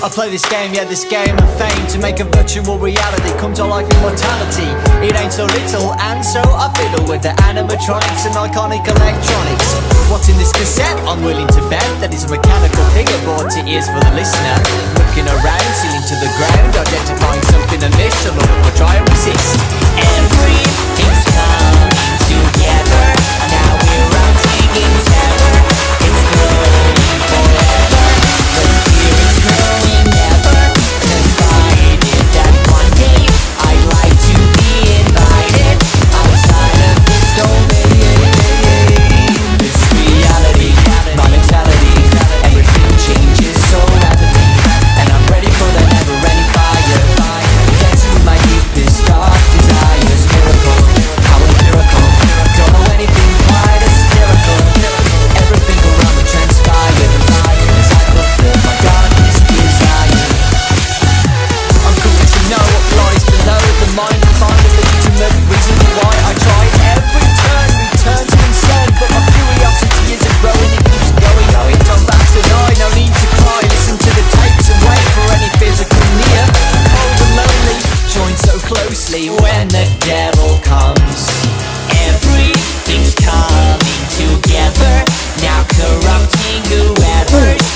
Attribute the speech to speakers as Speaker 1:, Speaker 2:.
Speaker 1: I play this game, yeah, this game of fame, to make a virtual reality come to life in mortality. It ain't so little, and so I fiddle with the animatronics and iconic electronics. What's in this cassette? I'm willing to bet that it's a mechanical figure brought to ears for the listener. Looking around, ceiling to the ground, identifying something amiss, so look or try and resist.
Speaker 2: Everything's coming together. Now we're routing in terror. It's growing forever. The fear is growing ever. Decided that one day I'd like to be invited outside of this domain. This reality, my mentality, everything changes so rapidly, and I'm ready for the never-ending fire. Dancing with my deepest dark desires. Miracle, how empirical. Don't know anything quite as hysterical. Everything around me transpired as I fulfill my darkest desire.
Speaker 1: I'm coming to know what lies below the mind, and find the legitimate reasons why I try. Every turn returns concern, but my curiosity isn't growing, it keeps going. Don't bat an eye, no need to cry. Listen to the tapes and wait for any physical near. Cold and lonely, joined so closely
Speaker 2: When the devil comes, everything's coming together. Now corrupting whoever's